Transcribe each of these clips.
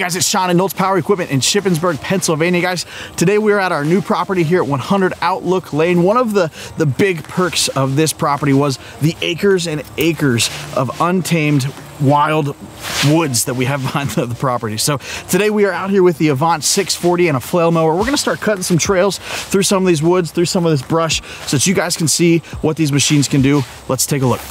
guys, it's Sean and Knowles Power Equipment in Shippensburg, Pennsylvania. Guys, today we are at our new property here at 100 Outlook Lane. One of the big perks of this property was the acres and acres of untamed wild woods that we have behind the property. So today we are out here with the AVANT 640 and a flail mower. We're gonna start cutting some trails through some of these woods, through some of this brush, so that you guys can see what these machines can do. Let's take a look.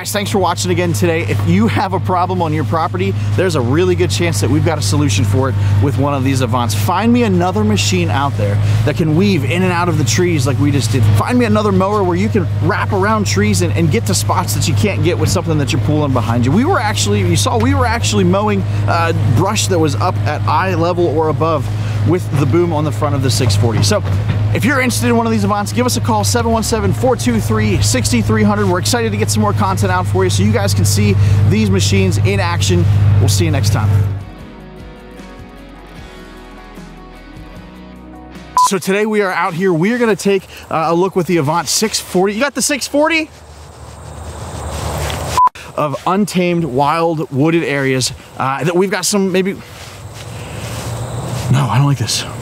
Guys, thanks for watching again today. If you have a problem on your property, there's a really good chance that we've got a solution for it with one of these AVANTs. Find me another machine out there that can weave in and out of the trees like we just did. Find me another mower where you can wrap around trees and get to spots that you can't get with something that you're pulling behind you. You saw we were actually mowing brush that was up at eye level or above with the boom on the front of the 640. So if you're interested in one of these AVANTs, give us a call, 717-423-6300. We're excited to get some more content out for you so you guys can see these machines in action. We'll see you next time. So today we are out here. We are going to take a look with the AVANT 640. You got the 640? Of untamed, wild, wooded areas that we've got some maybe... No, I don't like this.